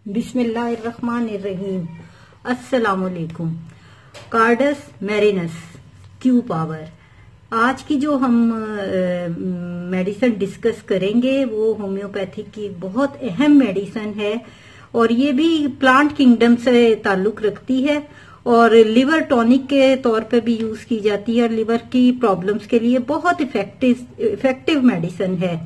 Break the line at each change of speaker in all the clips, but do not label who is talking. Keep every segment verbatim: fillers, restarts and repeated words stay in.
बिस्मिल्लाहिर्रहमानिर्रहीम। अस्सलामुअलैकुम। कार्डस मैरिनस क्यू पावर। आज की जो हम मेडिसिन डिस्कस करेंगे वो होम्योपैथिक की बहुत अहम मेडिसिन है और ये भी प्लांट किंगडम से ताल्लुक रखती है और लिवर टॉनिक के तौर पे भी यूज की जाती है और लिवर की प्रॉब्लम्स के लिए बहुत इफेक्टिव इफेक्टिव मेडिसिन है।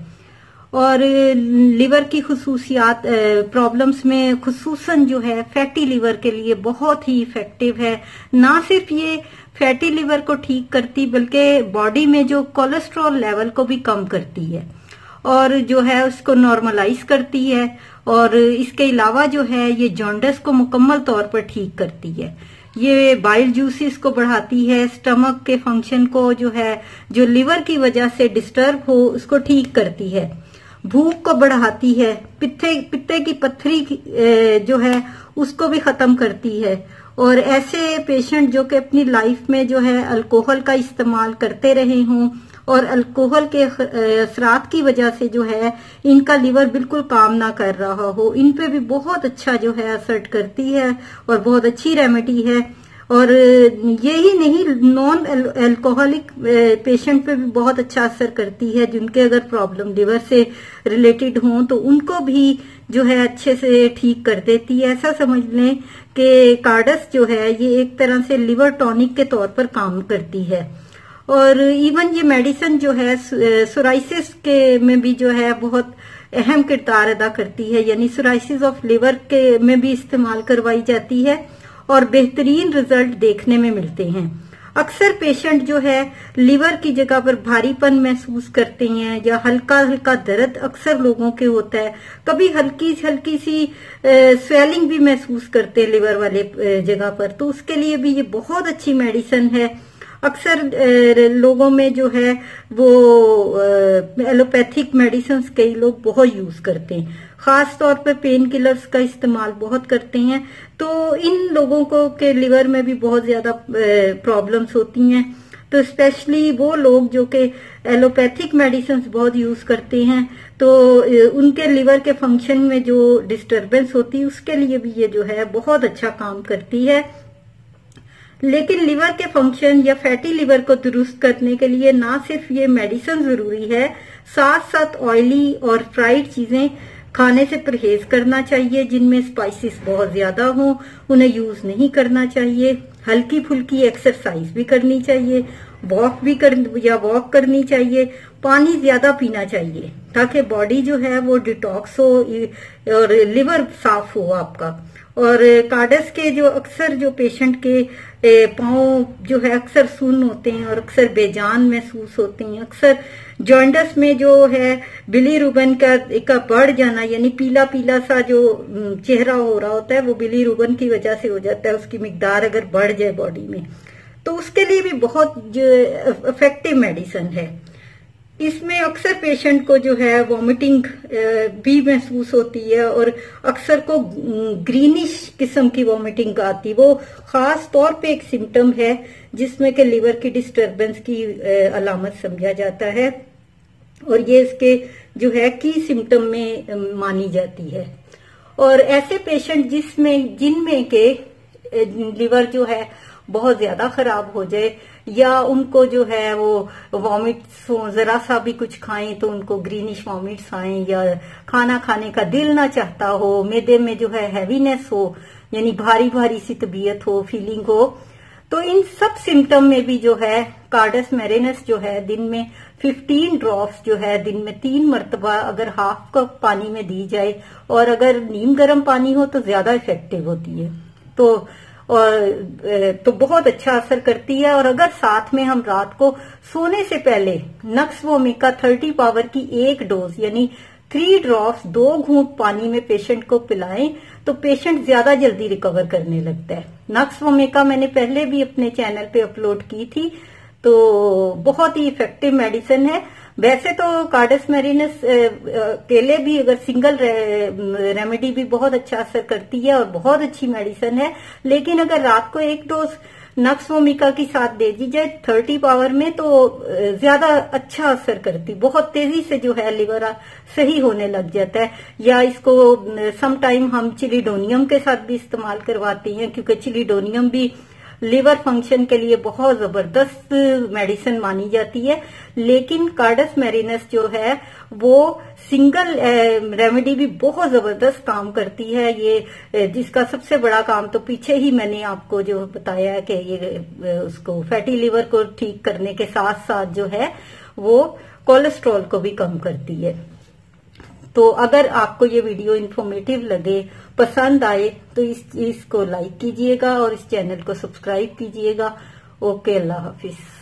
और लिवर की खुसूसियात प्रॉब्लम्स में खुसूसन जो है फैटी लिवर के लिए बहुत ही इफेक्टिव है। ना सिर्फ ये फैटी लिवर को ठीक करती बल्कि बॉडी में जो कोलेस्ट्रॉल लेवल को भी कम करती है और जो है उसको नॉर्मलाइज करती है और इसके अलावा जो है ये जॉन्डिस को मुकम्मल तौर पर ठीक करती है। ये बाइल जूसेस को बढ़ाती है, स्टमक के फंक्शन को जो है जो लिवर की वजह से डिस्टर्ब हो उसको ठीक करती है, भूख को बढ़ाती है, पित्ते पित्ते की पत्थरी जो है उसको भी खत्म करती है। और ऐसे पेशेंट जो कि अपनी लाइफ में जो है अल्कोहल का इस्तेमाल करते रहे हों और अल्कोहल के असरात की वजह से जो है इनका लिवर बिल्कुल काम ना कर रहा हो, इन पे भी बहुत अच्छा जो है असर करती है और बहुत अच्छी रेमेडी है। और यही नहीं, नॉन अल्कोहलिक पेशेंट पे भी बहुत अच्छा असर करती है जिनके अगर प्रॉब्लम लिवर से रिलेटेड हों तो उनको भी जो है अच्छे से ठीक कर देती है। ऐसा समझ लें कि कार्डस जो है ये एक तरह से लिवर टॉनिक के तौर पर काम करती है। और इवन ये मेडिसिन जो है सोराइसिस के में भी जो है बहुत अहम किरदार अदा करती है, यानी सोराइसिस ऑफ लिवर के में भी इस्तेमाल करवाई जाती है और बेहतरीन रिजल्ट देखने में मिलते हैं। अक्सर पेशेंट जो है लिवर की जगह पर भारीपन महसूस करते हैं या हल्का हल्का दर्द अक्सर लोगों के होता है, कभी हल्की हल्की सी स्वेलिंग भी महसूस करते हैं लिवर वाले जगह पर, तो उसके लिए भी ये बहुत अच्छी मेडिसिन है। अक्सर लोगों में जो है वो एलोपैथिक मेडिसिन कई लोग बहुत यूज करते हैं, खास तौर पर पेन किलर्स का इस्तेमाल बहुत करते हैं, तो इन लोगों को के लिवर में भी बहुत ज्यादा प्रॉब्लम्स होती हैं। तो स्पेशली वो लोग जो कि एलोपैथिक मेडिसिन बहुत यूज करते हैं तो उनके लिवर के फंक्शन में जो डिस्टरबेंस होती है उसके लिए भी ये जो है बहुत अच्छा काम करती है। लेकिन लिवर के फंक्शन या फैटी लिवर को दुरुस्त करने के लिए ना सिर्फ ये मेडिसिन जरूरी है, साथ साथ ऑयली और फ्राइड चीजें खाने से परहेज करना चाहिए, जिनमें स्पाइसेस बहुत ज्यादा हों उन्हें यूज नहीं करना चाहिए। हल्की फुल्की एक्सरसाइज भी करनी चाहिए, वॉक भी कर या वॉक करनी चाहिए, पानी ज्यादा पीना चाहिए ताकि बॉडी जो है वो डिटॉक्स हो और लिवर साफ हो आपका। और कार्डस के जो अक्सर जो पेशेंट के पांव जो है अक्सर सुन्न होते हैं और अक्सर बेजान महसूस होते हैं, अक्सर जॉन्डिस में जो है बिलीरुबिन का का बढ़ जाना यानी पीला पीला सा जो चेहरा हो रहा होता है वो बिलीरुबिन की वजह से हो जाता है, उसकी मिकदार अगर बढ़ जाए बॉडी में तो उसके लिए भी बहुत इफेक्टिव मेडिसिन है। इसमें अक्सर पेशेंट को जो है वॉमिटिंग भी महसूस होती है और अक्सर को ग्रीनिश किस्म की वॉमिटिंग आती है, वो खास तौर पे एक सिम्टम है जिसमें कि लिवर की डिस्टरबेंस की अलामत समझा जाता है और ये इसके जो है की सिम्टम में मानी जाती है। और ऐसे पेशेंट जिसमें जिनमें के लिवर जो है बहुत ज्यादा खराब हो जाए या उनको जो है वो वॉमिट्स हो, जरा सा भी कुछ खाएं तो उनको ग्रीनिश वॉमिट्स आए या खाना खाने का दिल ना चाहता हो, मैदे में जो है हैवीनेस हो यानी भारी भारी सी तबीयत हो, फीलिंग हो, तो इन सब सिम्टम में भी जो है कार्डस मैरिनस जो है दिन में पंद्रह ड्रॉप्स जो है दिन में तीन मरतबा अगर हाफ कप पानी में दी जाए और अगर नीम गर्म पानी हो तो ज्यादा इफेक्टिव होती है, तो और तो बहुत अच्छा असर करती है। और अगर साथ में हम रात को सोने से पहले नक्स वोमिका तीस पावर की एक डोज यानी थ्री ड्रॉप्स दो घूंट पानी में पेशेंट को पिलाएं तो पेशेंट ज्यादा जल्दी रिकवर करने लगता है। नक्स वोमिका मैंने पहले भी अपने चैनल पे अपलोड की थी, तो बहुत ही इफेक्टिव मेडिसिन है। वैसे तो कार्डस मैरिनस अकेले भी अगर सिंगल रे, रेमेडी भी बहुत अच्छा असर करती है और बहुत अच्छी मेडिसिन है, लेकिन अगर रात को एक डोज नक्स भूमिका की साथ दे दी जाए थर्टी पावर में तो ज्यादा अच्छा असर करती, बहुत तेजी से जो है लिवर सही होने लग जाता है। या इसको सम टाइम हम चिलीडोनियम के साथ भी इस्तेमाल करवाते हैं, क्योंकि चिलीडोनियम भी लिवर फंक्शन के लिए बहुत जबरदस्त मेडिसिन मानी जाती है। लेकिन कार्डस मैरिनस जो है वो सिंगल रेमेडी भी बहुत जबरदस्त काम करती है। ये जिसका सबसे बड़ा काम तो पीछे ही मैंने आपको जो बताया है कि ये उसको फैटी लिवर को ठीक करने के साथ साथ जो है वो कोलेस्ट्रॉल को भी कम करती है। तो अगर आपको ये वीडियो इन्फॉर्मेटिव लगे, पसंद आए तो इस इसको लाइक कीजिएगा और इस चैनल को सब्सक्राइब कीजिएगा। ओके, अल्लाह हाफिज।